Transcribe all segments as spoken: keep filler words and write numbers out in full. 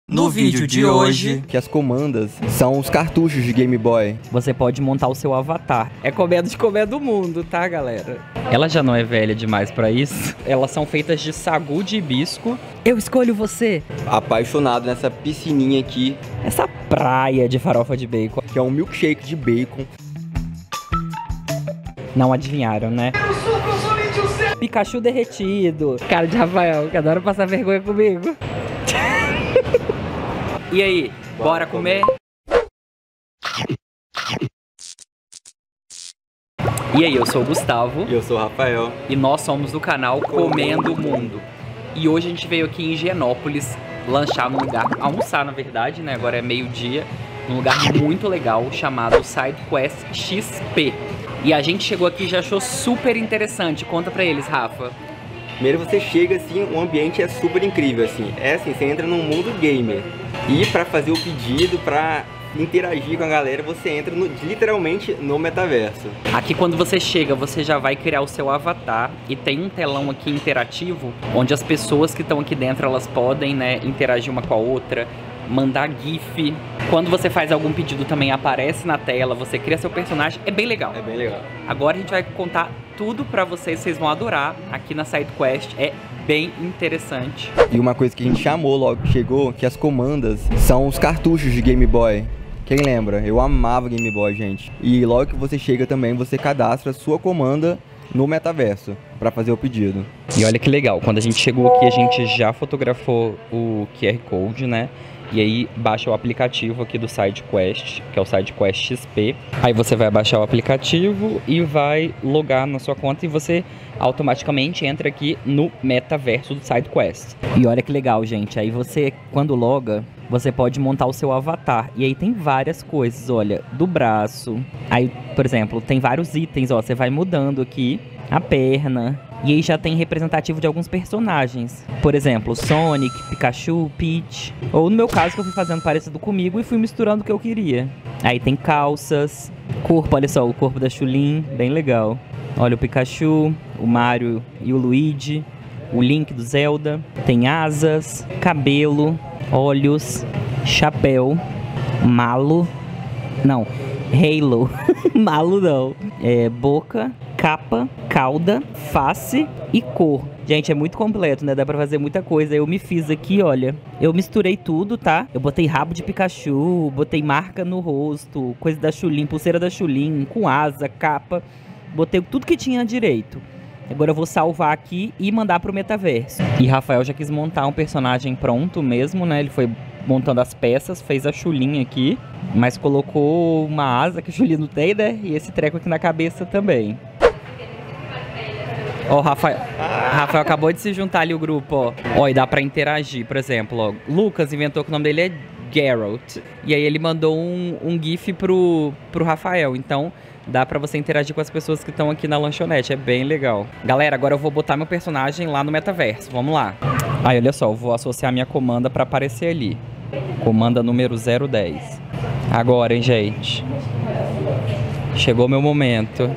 No vídeo de hoje, que as comandas são os cartuchos de Game Boy. Você pode montar o seu avatar. É comendo de comer do mundo, tá, galera? Ela já não é velha demais pra isso. Elas são feitas de sagu de hibisco. Eu escolho você. Apaixonado nessa piscininha aqui. Essa praia de farofa de bacon. Que é um milkshake de bacon. Não adivinharam, né? Eu sou professor de você. Pikachu derretido. Cara de Rafael, que adora passar vergonha comigo. E aí, bora comer? E aí, eu sou o Gustavo. E eu sou o Rafael. E nós somos do canal Comendo o Mundo. E hoje a gente veio aqui em Higienópolis lanchar num lugar, almoçar na verdade, né? Agora é meio-dia. Num lugar muito legal chamado SideQuest X P. E a gente chegou aqui e já achou super interessante. Conta pra eles, Rafa. Primeiro você chega assim, o ambiente é super incrível assim. É assim, você entra num mundo gamer. E pra fazer o pedido, pra interagir com a galera, você entra no, literalmente no metaverso. Aqui quando você chega, você já vai criar o seu avatar e tem um telão aqui interativo, onde as pessoas que estão aqui dentro, elas podem, né, interagir uma com a outra, mandar gif. Quando você faz algum pedido também aparece na tela, você cria seu personagem, é bem legal. É bem legal. Agora a gente vai contar tudo pra vocês, vocês vão adorar aqui na SideQuest, é bem interessante. E uma coisa que a gente chamou logo que chegou, que as comandas são os cartuchos de Game Boy. Quem lembra? Eu amava Game Boy, gente. E logo que você chega também, você cadastra a sua comanda no metaverso para fazer o pedido. E olha que legal, quando a gente chegou aqui, a gente já fotografou o Q R Code, né? E aí baixa o aplicativo aqui do SideQuest, que é o SideQuest X P. Aí você vai baixar o aplicativo e vai logar na sua conta e você automaticamente entra aqui no metaverso do SideQuest. E olha que legal, gente. Aí você, quando loga, você pode montar o seu avatar. E aí tem várias coisas, olha, do braço. Aí, por exemplo, tem vários itens, ó. Você vai mudando aqui a perna. E aí já tem representativo de alguns personagens. Por exemplo, Sonic, Pikachu, Peach. Ou no meu caso, que eu fui fazendo parecido comigo e fui misturando o que eu queria. Aí tem calças, corpo, olha só, o corpo da Chulin, bem legal. Olha o Pikachu, o Mario e o Luigi. O Link do Zelda. Tem asas, cabelo, olhos, chapéu, malo. Não, Halo. Malo não. É, boca, capa, cauda, face e cor. Gente, é muito completo, né? Dá pra fazer muita coisa. Eu me fiz aqui, olha. Eu misturei tudo, tá? Eu botei rabo de Pikachu, botei marca no rosto, coisa da Chulin, pulseira da Chulin, com asa, capa. Botei tudo que tinha direito. Agora eu vou salvar aqui e mandar pro metaverso. E Rafael já quis montar um personagem pronto mesmo, né? Ele foi montando as peças, fez a Chulin aqui, mas colocou uma asa que a Chulin não tem, né? E esse treco aqui na cabeça também. Ó, o Rafael, Rafael acabou de se juntar ali o grupo, ó. Ó, e dá pra interagir, por exemplo, ó. Lucas inventou que o nome dele é Geralt. E aí ele mandou um, um gif pro, pro Rafael, então dá pra você interagir com as pessoas que estão aqui na lanchonete, é bem legal. Galera, agora eu vou botar meu personagem lá no metaverso, vamos lá. Aí, olha só, eu vou associar minha comanda pra aparecer ali. Comanda número zero dez. Agora, hein, gente. Chegou meu momento.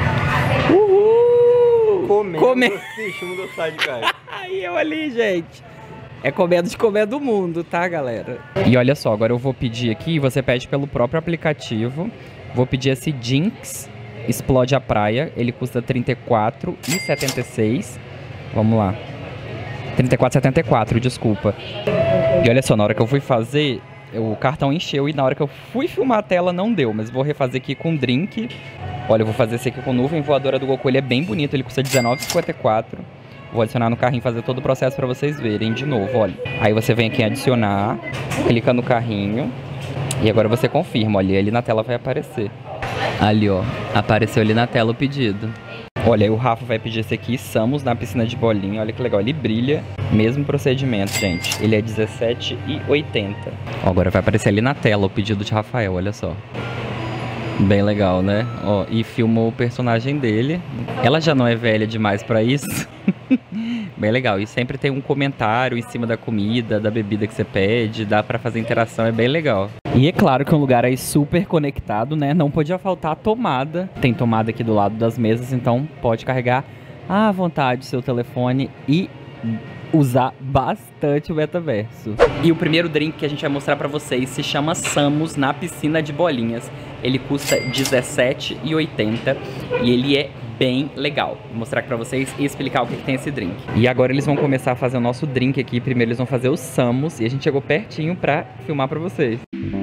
Uhul! Comendo Come... do SideQuest. Aí eu ali, gente. É comendo de comer do mundo, tá, galera? E olha só, agora eu vou pedir aqui, você pede pelo próprio aplicativo. Vou pedir esse Jinx Explode a Praia. Ele custa trinta e quatro reais e setenta e seis centavos. Vamos lá. trinta e quatro reais e setenta e quatro centavos, desculpa. E olha só, na hora que eu fui fazer, o cartão encheu e na hora que eu fui filmar a tela não deu. Mas vou refazer aqui com drink. Olha, eu vou fazer esse aqui com nuvem voadora do Goku. Ele é bem bonito, ele custa dezenove reais e cinquenta e quatro centavos. Vou adicionar no carrinho, fazer todo o processo pra vocês verem de novo, olha. Aí você vem aqui em adicionar, clica no carrinho. E agora você confirma, olha, ali na tela vai aparecer. Ali, ó, apareceu ali na tela o pedido. Olha, aí o Rafa vai pedir esse aqui, Samus na piscina de bolinha, olha que legal, ele brilha. Mesmo procedimento, gente, ele é dezessete reais e oitenta centavos. Ó, agora vai aparecer ali na tela o pedido de Rafael, olha só. Bem legal, né? Ó, e filmou o personagem dele. Ela já não é velha demais pra isso. Bem legal. E sempre tem um comentário em cima da comida, da bebida que você pede. Dá pra fazer interação, é bem legal. E é claro que é um lugar aí super conectado, né? Não podia faltar a tomada. Tem tomada aqui do lado das mesas, então pode carregar à vontade o seu telefone e usar bastante o metaverso. E o primeiro drink que a gente vai mostrar pra vocês se chama Samus na piscina de bolinhas. Ele custa dezessete reais e oitenta centavos e ele é bem legal. Vou mostrar aqui pra vocês e explicar o que, que tem esse drink. E agora eles vão começar a fazer o nosso drink aqui. Primeiro eles vão fazer o Samus e a gente chegou pertinho pra filmar pra vocês.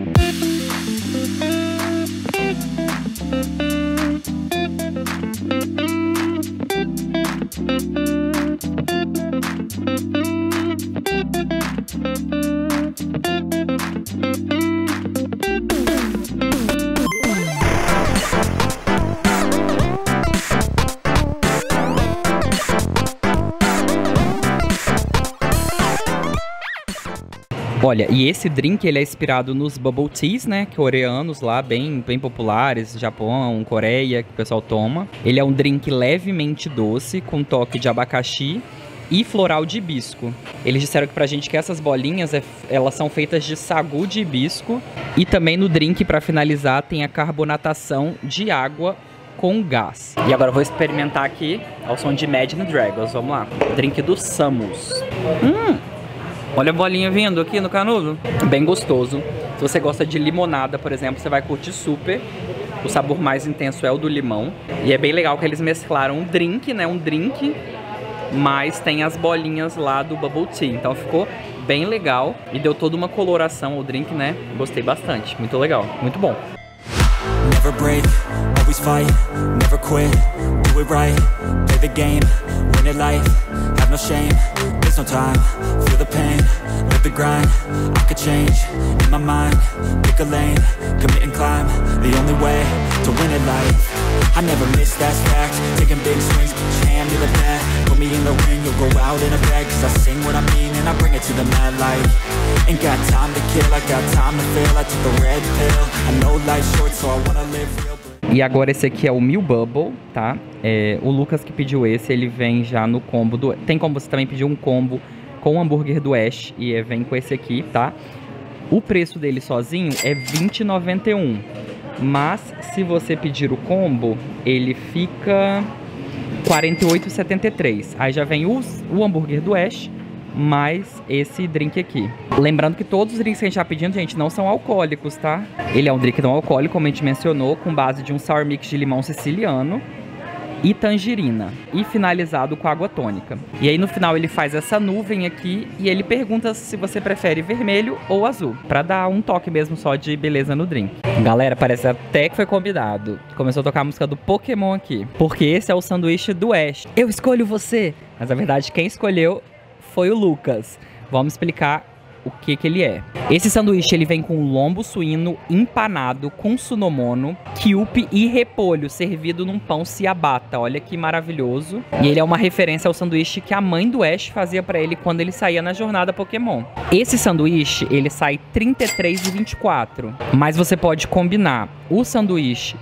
Olha, e esse drink ele é inspirado nos bubble teas, né, coreanos lá, bem, bem populares, Japão, Coreia, que o pessoal toma. Ele é um drink levemente doce, com toque de abacaxi e floral de hibisco. Eles disseram que pra gente que essas bolinhas, é, elas são feitas de sagu de hibisco. E também no drink, pra finalizar, tem a carbonatação de água com gás. E agora eu vou experimentar aqui ao som de Imagine Dragons, vamos lá. Drink do Samus. Hum! Olha a bolinha vindo aqui no canudo. Bem gostoso. Se você gosta de limonada, por exemplo, você vai curtir super. O sabor mais intenso é o do limão. E é bem legal que eles mesclaram um drink, né? Um drink, mas tem as bolinhas lá do bubble tea. Então ficou bem legal e deu toda uma coloração ao drink, né? Gostei bastante. Muito legal. Muito bom. Never break, always fight, never quit, do it right, play the game, win it life, have no shame, there's no time, feel the pain, live the grind, I could change, in my mind, pick a lane, commit and climb, the only way to win it life, I never miss, that's fact, taking big swings, put your hand to the bat, put me in the ring, you'll go out in a bag, cause I sing what I mean and I bring it to the mad light, ain't got time to kill, I got time to feel, I took the red pill, I know life's short so I wanna live real. E agora esse aqui é o Mil Bubble, tá? É, o Lucas que pediu esse, ele vem já no combo do... Tem como você também pedir um combo com o hambúrguer do Ash e é, vem com esse aqui, tá? O preço dele sozinho é vinte reais e noventa e um centavos, mas se você pedir o combo, ele fica quarenta e oito reais e setenta e três centavos. Aí já vem o, o hambúrguer do Ash mais esse drink aqui. Lembrando que todos os drinks que a gente tá pedindo, gente, não são alcoólicos, tá? Ele é um drink não alcoólico, como a gente mencionou, com base de um sour mix de limão siciliano e tangerina, e finalizado com água tônica. E aí no final ele faz essa nuvem aqui e ele pergunta se você prefere vermelho ou azul, pra dar um toque mesmo só de beleza no drink. Galera, parece até que foi combinado. Começou a tocar a música do Pokémon aqui, porque esse é o sanduíche do Ash. Eu escolho você! Mas na verdade quem escolheu foi o Lucas. Vamos explicar o que que ele é. Esse sanduíche ele vem com lombo suíno empanado com sunomono, kyuupi e repolho servido num pão ciabatta. Olha que maravilhoso. E ele é uma referência ao sanduíche que a mãe do Ash fazia pra ele quando ele saía na jornada Pokémon. Esse sanduíche ele sai trinta e três reais e vinte e quatro centavos, mas você pode combinar o sanduíche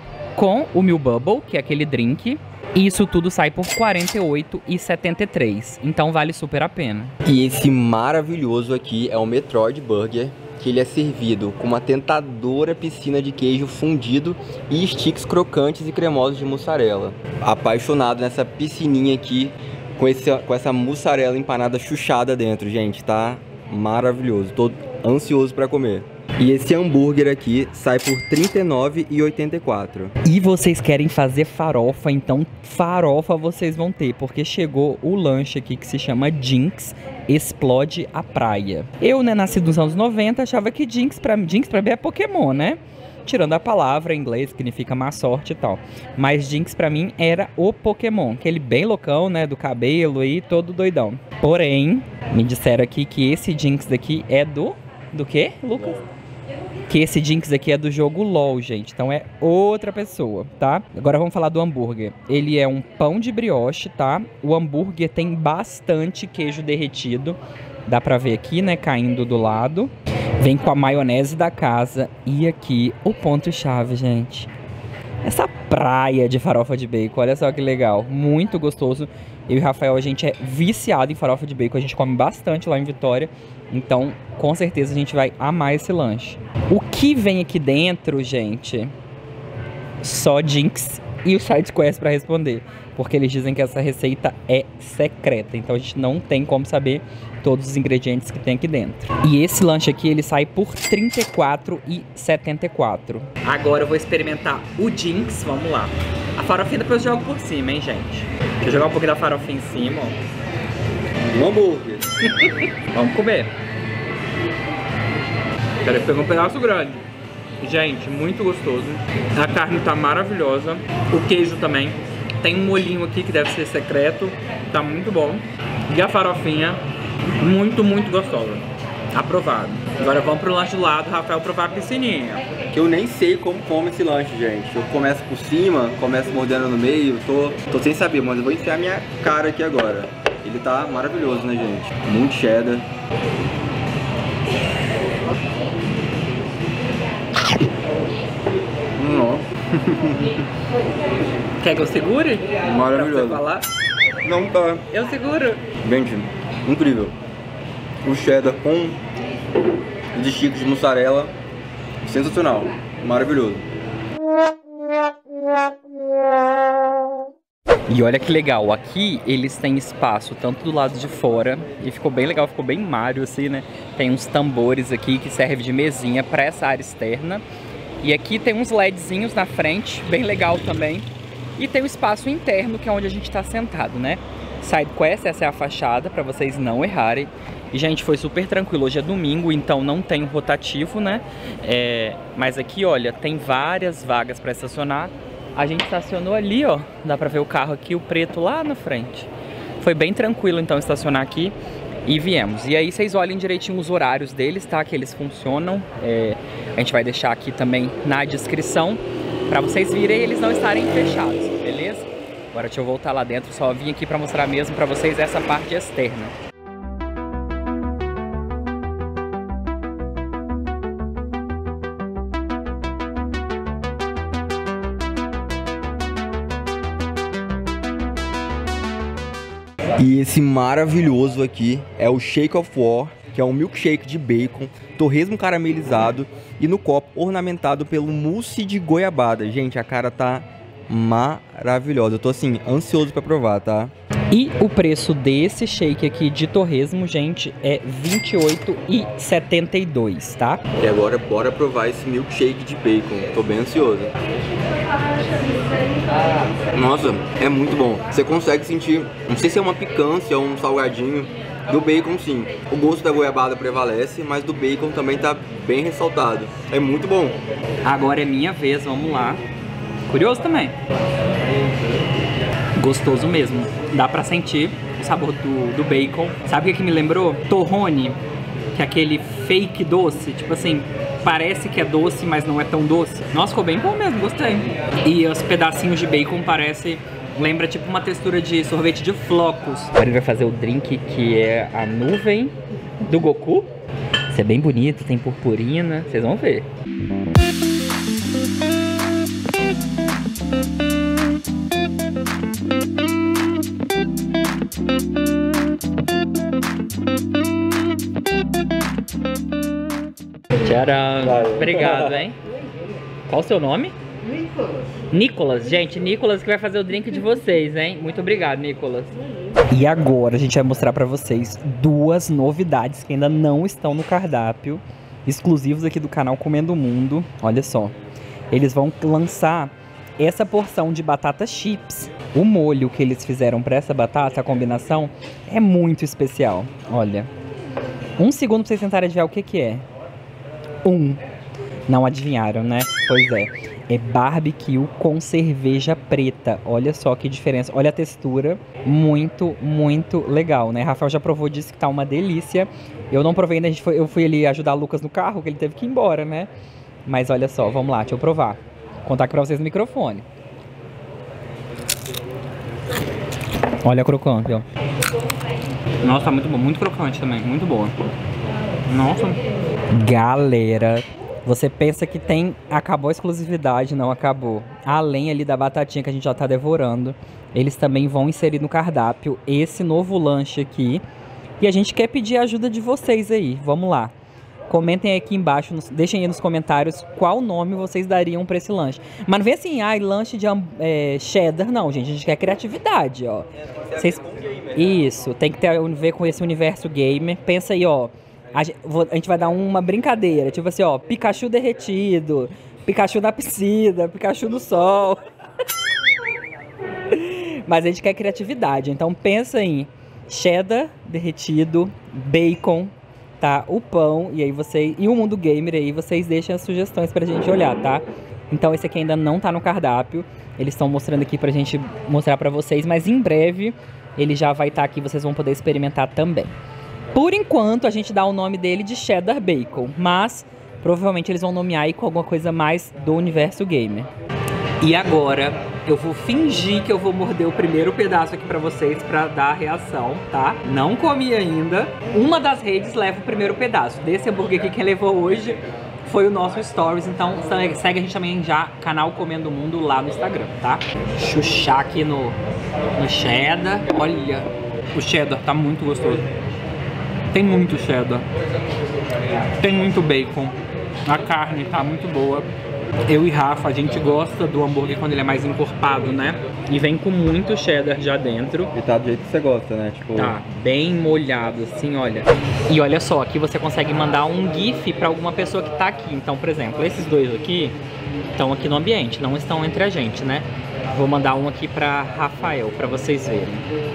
com o Mil Bubble, que é aquele drink. E isso tudo sai por quarenta e oito reais e setenta e três centavos. Então vale super a pena. E esse maravilhoso aqui é o Metroid Burger, que ele é servido com uma tentadora piscina de queijo fundido e sticks crocantes e cremosos de mussarela. Apaixonado nessa piscininha aqui com, esse, com essa mussarela empanada chuchada dentro, gente. Tá maravilhoso. Tô ansioso pra comer. E esse hambúrguer aqui sai por trinta e nove reais e oitenta e quatro centavos. E vocês querem fazer farofa, então farofa vocês vão ter, porque chegou o lanche aqui que se chama Jinx Explode a Praia. Eu, né, nascido nos anos noventa, achava que Jinx pra, Jinx pra mim é Pokémon, né? Tirando a palavra em inglês, que significa má sorte e tal. Mas Jinx pra mim era o Pokémon, aquele bem loucão, né, do cabelo aí, todo doidão. Porém, me disseram aqui que esse Jinx daqui é do... Do quê, Lucas? Que esse Jinx aqui é do jogo LOL, gente. Então é outra pessoa, tá? Agora vamos falar do hambúrguer. Ele é um pão de brioche, tá? O hambúrguer tem bastante queijo derretido. Dá pra ver aqui, né? Caindo do lado. Vem com a maionese da casa. E aqui o ponto-chave, gente. Essa praia de farofa de bacon. Olha só que legal. Muito gostoso. Eu e o Rafael, a gente é viciado em farofa de bacon. A gente come bastante lá em Vitória. Então, com certeza, a gente vai amar esse lanche. O que vem aqui dentro, gente? Só Jinx e o SideQuest pra responder, porque eles dizem que essa receita é secreta, então a gente não tem como saber todos os ingredientes que tem aqui dentro. E esse lanche aqui, ele sai por trinta e quatro reais e setenta e quatro centavos. Agora eu vou experimentar o Jinx, vamos lá. A farofinha depois eu jogo por cima, hein, gente. Deixa eu jogar um pouquinho da farofinha em cima, ó. Um hambúrguer. Vamos comer. Quero pegar um pedaço grande. Gente, muito gostoso. A carne tá maravilhosa. O queijo também. Tem um molhinho aqui que deve ser secreto. Tá muito bom. E a farofinha, muito, muito gostosa. Aprovado. Agora vamos pro lanche do lado, Rafael provar a piscininha. Que eu nem sei como come esse lanche, gente. Eu começo por cima, começo mordendo no meio, tô, tô sem saber, mas eu vou enfiar minha cara aqui agora. Ele tá maravilhoso, né, gente? Muito cheddar. Nossa. Quer que eu segure? Maravilhoso. Pra você falar? Não tá. Eu seguro. Gente, incrível. O cheddar com de chicos de mussarela, sensacional, maravilhoso. E olha que legal, aqui eles têm espaço tanto do lado de fora, e ficou bem legal, ficou bem Mario assim, né? Tem uns tambores aqui que servem de mesinha para essa área externa. E aqui tem uns LEDzinhos na frente, bem legal também. E tem o espaço interno, que é onde a gente está sentado, né? SideQuest, essa é a fachada, para vocês não errarem. E, gente, foi super tranquilo. Hoje é domingo, então não tem um rotativo, né? É... Mas aqui, olha, tem várias vagas para estacionar. A gente estacionou ali, ó. Dá pra ver o carro aqui, o preto lá na frente. Foi bem tranquilo, então, estacionar aqui. E viemos. E aí vocês olhem direitinho os horários deles, tá? Que eles funcionam. É... A gente vai deixar aqui também na descrição pra vocês virem e eles não estarem fechados, beleza? Agora deixa eu voltar lá dentro. Só vim aqui pra mostrar mesmo pra vocês essa parte externa. E esse maravilhoso aqui é o Shake of War, que é um milkshake de bacon, torresmo caramelizado e no copo ornamentado pelo mousse de goiabada. Gente, a cara tá maravilhosa. Eu tô assim, ansioso pra provar, tá? E o preço desse shake aqui de torresmo, gente, é vinte e oito reais e setenta e dois centavos, tá? E agora bora provar esse milkshake de bacon. Tô bem ansioso. Nossa, é muito bom. Você consegue sentir, não sei se é uma picância ou um salgadinho do bacon, sim. O gosto da goiabada prevalece, mas do bacon também tá bem ressaltado. É muito bom. Agora é minha vez, vamos lá. Curioso também. Gostoso mesmo. Dá pra sentir o sabor do, do bacon. Sabe o que, que me lembrou? Torrone, que é aquele fake doce. Tipo assim, parece que é doce, mas não é tão doce. Nossa, ficou bem bom mesmo, gostei. E os pedacinhos de bacon parece... Lembra tipo uma textura de sorvete de flocos. Agora ele vai fazer o drink que é a nuvem do Goku. Isso é bem bonito, tem purpurina. Vocês vão ver. Tcharam! Obrigado, hein? Qual o seu nome? Nicolas. Nicolas, gente, Nicolas que vai fazer o drink de vocês, hein? Muito obrigado, Nicolas. E agora a gente vai mostrar pra vocês duas novidades que ainda não estão no cardápio, exclusivos aqui do canal Comendo o Mundo. Olha só, eles vão lançar essa porção de batata chips. O molho que eles fizeram pra essa batata, a combinação, é muito especial. Olha, um segundo pra vocês tentarem adivinhar o que que é. Um. Não adivinharam, né? Pois é. É barbecue com cerveja preta. Olha só que diferença. Olha a textura. Muito, muito legal, né? Rafael já provou, disse que tá uma delícia. Eu não provei ainda. A gente foi, eu fui ali ajudar o Lucas no carro, que ele teve que ir embora, né? Mas olha só, vamos lá, deixa eu provar. Vou contar aqui pra vocês no microfone. Olha a crocante, ó. Nossa, tá muito bom. Muito crocante também. Muito boa. Nossa. Galera... Você pensa que tem, acabou a exclusividade, não acabou. Além ali da batatinha que a gente já tá devorando, eles também vão inserir no cardápio esse novo lanche aqui. E a gente quer pedir a ajuda de vocês aí, vamos lá. Comentem aqui embaixo, nos, deixem aí nos comentários qual nome vocês dariam pra esse lanche. Mas não vem assim, ai, lanche de é, cheddar, não, gente. A gente quer criatividade, ó. Vocês... Isso, tem que ter a ver com esse universo gamer. Pensa aí, ó. A gente, a gente vai dar uma brincadeira, tipo assim, ó. Pikachu derretido, Pikachu na piscina, Pikachu no sol. Mas a gente quer criatividade, então pensa em cheddar derretido, bacon, tá? O pão, e aí vocês... E o mundo gamer aí, vocês deixam as sugestões pra gente olhar, tá? Então esse aqui ainda não tá no cardápio. Eles estão mostrando aqui pra gente mostrar pra vocês, mas em breve ele já vai estar aqui, vocês vão poder experimentar também. Por enquanto a gente dá o nome dele de cheddar bacon, mas provavelmente eles vão nomear aí com alguma coisa mais do universo gamer. E agora eu vou fingir que eu vou morder o primeiro pedaço aqui pra vocês pra dar a reação, tá? Não comi ainda. Uma das redes leva o primeiro pedaço. Desse hambúrguer aqui, quem levou hoje foi o nosso Stories. Então segue a gente também já, canal Comendo Mundo, lá no Instagram, tá? Chuchar aqui no, no cheddar. Olha, o cheddar tá muito gostoso. Tem muito cheddar. Tem muito bacon. A carne tá muito boa. Eu e Rafa, a gente gosta do hambúrguer quando ele é mais encorpado, né? E vem com muito cheddar já dentro. E tá do jeito que você gosta, né? Tipo... Tá bem molhado, assim, olha. E olha só, aqui você consegue mandar um GIF pra alguma pessoa que tá aqui. Então, por exemplo, esses dois aqui estão aqui no ambiente, não estão entre a gente, né? Vou mandar um aqui pra Rafael, pra vocês verem.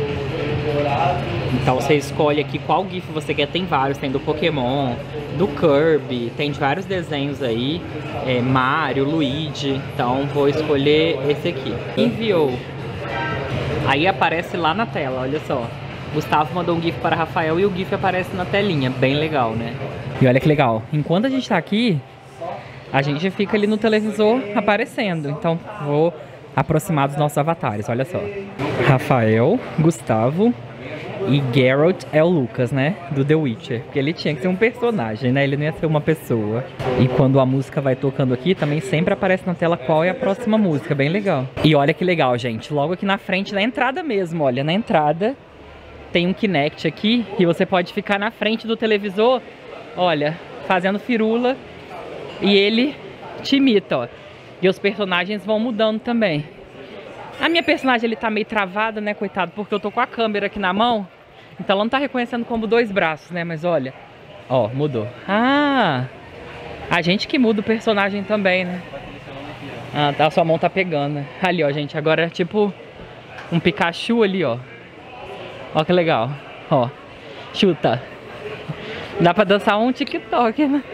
Então você escolhe aqui qual GIF você quer. Tem vários, tem do Pokémon, do Kirby, tem de vários desenhos aí, é, Mario, Luigi. Então vou escolher esse aqui. Enviou. Aí aparece lá na tela, olha só. Gustavo mandou um GIF para Rafael e o GIF aparece na telinha, bem legal, né? E olha que legal, enquanto a gente tá aqui, a gente fica ali no televisor aparecendo. Então vou aproximar dos nossos avatares, olha só. Rafael, Gustavo e Geralt é o Lucas, né? Do The Witcher. Porque ele tinha que ser um personagem, né? Ele não ia ser uma pessoa. E quando a música vai tocando aqui, também sempre aparece na tela qual é a próxima música. Bem legal. E olha que legal, gente. Logo aqui na frente, na entrada mesmo, olha. Na entrada tem um Kinect aqui. E você pode ficar na frente do televisor, olha, fazendo firula. E ele te imita, ó. E os personagens vão mudando também. A minha personagem, ele tá meio travada, né, coitado? Porque eu tô com a câmera aqui na mão. Então ela não tá reconhecendo como dois braços, né? Mas olha, ó, mudou. Ah, a gente que muda o personagem também, né? Ah, a sua mão tá pegando, né? Ali, ó, gente, agora é tipo um Pikachu ali, ó. Ó que legal, ó. Chuta. Dá pra dançar um TikTok, né?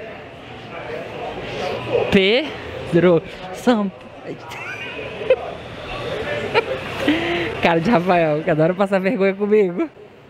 Pedro São... Cara de Rafael, que adora passar vergonha comigo.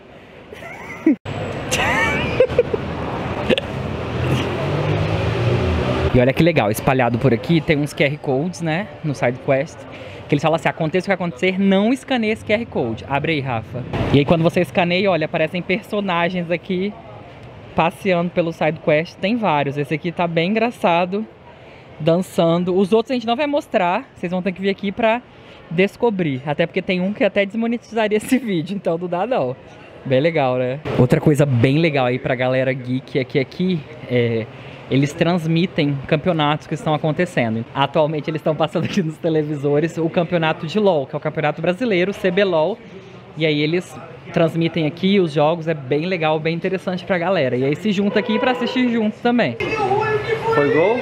E olha que legal, espalhado por aqui tem uns Q R Codes, né, no side quest, que eles falam assim, aconteça o que acontecer, não escaneie esse Q R Code. Abre aí, Rafa. E aí quando você escaneia, olha, aparecem personagens aqui passeando pelo side quest. Tem vários, esse aqui tá bem engraçado, dançando. Os outros a gente não vai mostrar, vocês vão ter que vir aqui pra descobrir. Até porque tem um que até desmonetizaria esse vídeo, então não dá não. Bem legal, né? Outra coisa bem legal aí pra galera geek é que aqui é, eles transmitem campeonatos que estão acontecendo. Atualmente eles estão passando aqui nos televisores o campeonato de LoL, que é o Campeonato Brasileiro, o C B LoL. E aí eles transmitem aqui os jogos, é bem legal, bem interessante pra galera. E aí se junta aqui pra assistir juntos também. Foi gol?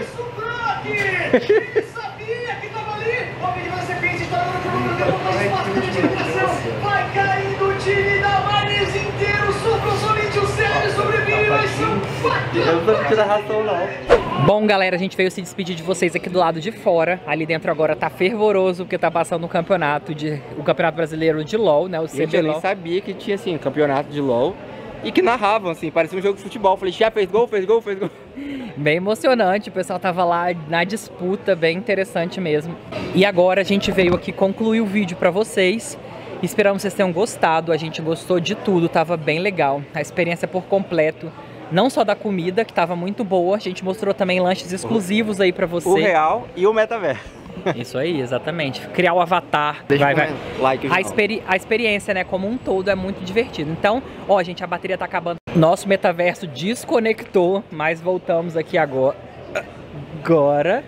Vai cair no time da Maris inteiro. Sobrou somente o Sérgio, sobrevive, vai ser um fato. Eu não tô sentindo a ração, não. Bom, galera, a gente veio se despedir de vocês aqui do lado de fora. Ali dentro agora tá fervoroso, porque tá passando o campeonato de o Campeonato Brasileiro de LoL, né? O C B LoL. Eu nem sabia que tinha, assim, campeonato de LoL. E que narravam, assim, parecia um jogo de futebol. Falei, já fez gol, fez gol, fez gol. Bem emocionante, o pessoal tava lá na disputa, bem interessante mesmo. E agora a gente veio aqui concluir o vídeo pra vocês. Esperamos que vocês tenham gostado, a gente gostou de tudo, tava bem legal. A experiência por completo, não só da comida, que tava muito boa, a gente mostrou também lanches exclusivos aí pra você. O real e o metaverso. Isso aí, exatamente. Criar o avatar. Deixa vai, um vai. like A, experi a experiência, né, como um todo é muito divertido. Então, ó, gente, a bateria tá acabando. Nosso metaverso desconectou, mas voltamos aqui agora. Agora.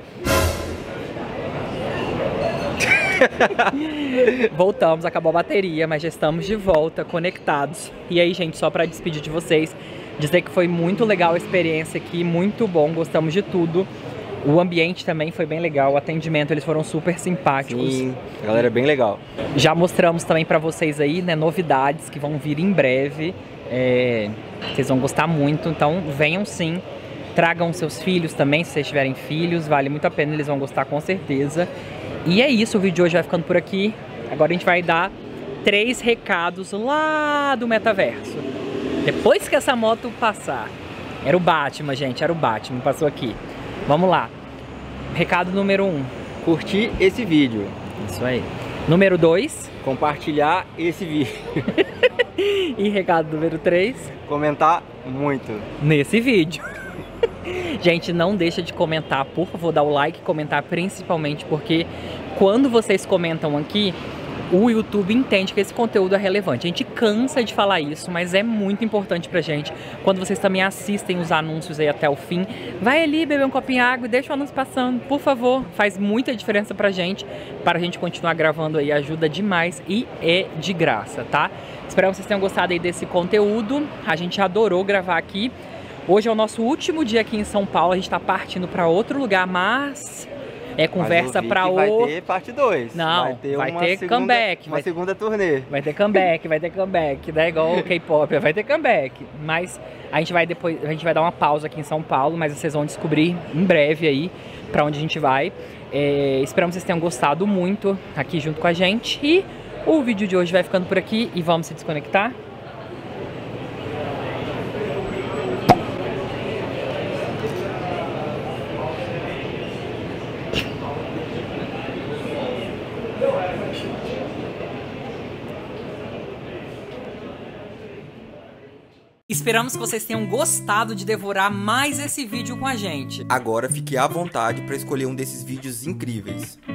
Voltamos, acabou a bateria, mas já estamos de volta, conectados. E aí, gente, só pra despedir de vocês, dizer que foi muito legal a experiência aqui, muito bom, gostamos de tudo. O ambiente também foi bem legal, o atendimento, eles foram super simpáticos. Sim, a galera é bem legal. Já mostramos também pra vocês aí, né, novidades que vão vir em breve. É, vocês vão gostar muito, então venham sim. Tragam seus filhos também, se vocês tiverem filhos, vale muito a pena, eles vão gostar com certeza. E é isso, o vídeo de hoje vai ficando por aqui. Agora a gente vai dar três recados lá do metaverso. Depois que essa moto passar. Era o Batman, gente, era o Batman, passou aqui. Vamos lá. Recado número um. Curtir esse vídeo. Isso aí. Número dois. Compartilhar esse vídeo. E recado número três. Comentar muito. Nesse vídeo. Gente, não deixa de comentar, por favor, dá o like e comentar, principalmente porque quando vocês comentam aqui, o YouTube entende que esse conteúdo é relevante. A gente cansa de falar isso, mas é muito importante pra gente. Quando vocês também assistem os anúncios aí até o fim, vai ali beber um copinho de água e deixa o anúncio passando, por favor. Faz muita diferença pra gente, para a gente continuar gravando aí, ajuda demais e é de graça, tá? Espero que vocês tenham gostado aí desse conteúdo. A gente adorou gravar aqui. Hoje é o nosso último dia aqui em São Paulo, a gente tá partindo pra outro lugar, mas é conversa pra o... Vai ter parte dois. Não, vai ter, vai uma ter segunda, comeback. Uma vai... segunda turnê. Vai ter comeback, vai ter comeback, né? Igual o K-pop, vai ter comeback. Mas a gente vai depois, a gente vai dar uma pausa aqui em São Paulo, mas vocês vão descobrir em breve aí pra onde a gente vai. É, esperamos que vocês tenham gostado muito aqui junto com a gente. E o vídeo de hoje vai ficando por aqui e vamos se desconectar. Esperamos que vocês tenham gostado de devorar mais esse vídeo com a gente. Agora fique à vontade para escolher um desses vídeos incríveis.